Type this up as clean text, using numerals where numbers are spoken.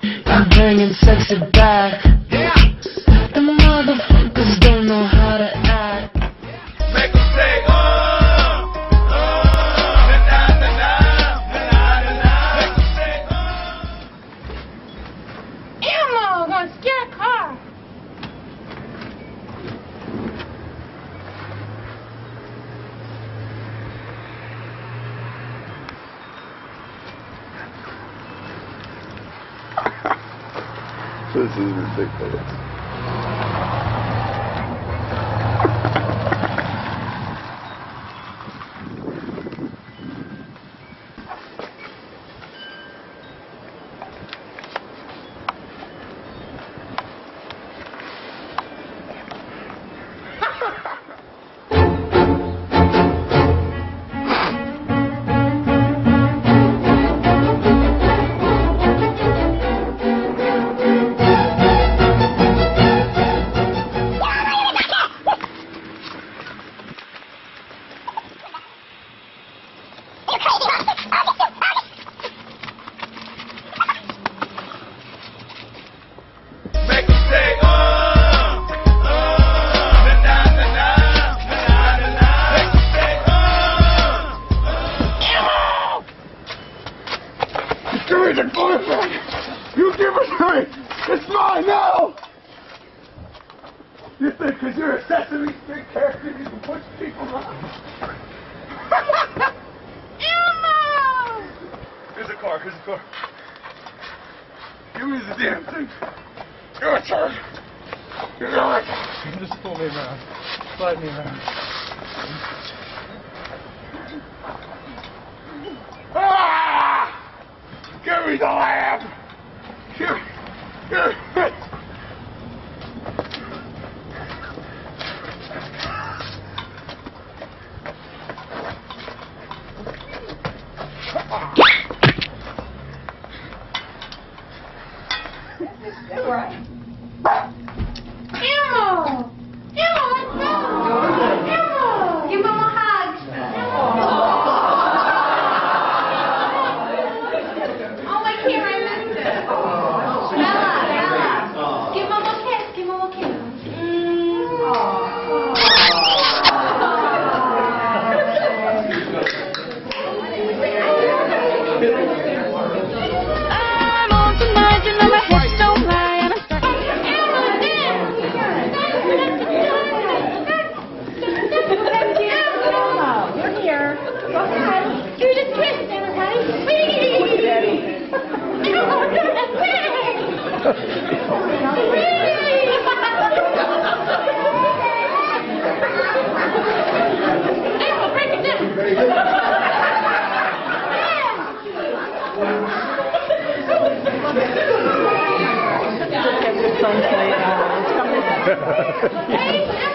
I'm bringing sexy back. Yeah. The motherfuckers don't know how to act. Make them say, na-na-na-na, make them say, Elmo, gonna scare a car. This is ridiculous. make them say, na-na-na-na, na-na-na-na, make them say, Give me the boyfriend! You give it to me! It's mine now! You think because you're a Sesame Street character you can push people around? Elmo! Here's a car, here's a car. Give me the damn thing. Your turn. Your turn. Just pull me around. Slide me around. Ah! Give me the lamp! Here. Elmo! Elmo, let's go! Elmo! Give Mom a hug. Oh, my camera, I missed it. Bella. Give Mom a kiss. Give Mom a kiss. I'm on tonight, you know my hips don't lie, and I'm starting. You're here. Go ahead. Do the twist, everybody. Break it down. Look at the sunset. Hey,